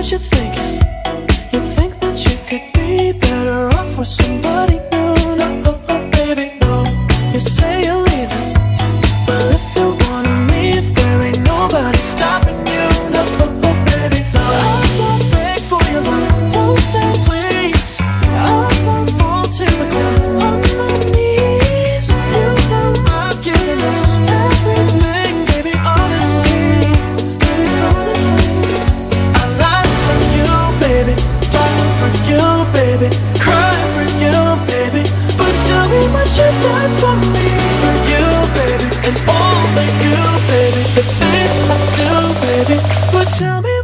what you're thinking. You think that you could be better off with somebody new. No, baby, no. You say you're leaving, but if you wanna leave, there ain't nobody stopping you. No, baby, no. I won't beg for your love, won't say please. I won't fall to the ground on my knees. You know I've given us everything, baby, honestly, baby, honestly. I lie for you, baby, die for you, baby, cry for you, baby. But tell me what you've done for me, for you, baby, and only you, baby. The things I do, baby, but tell me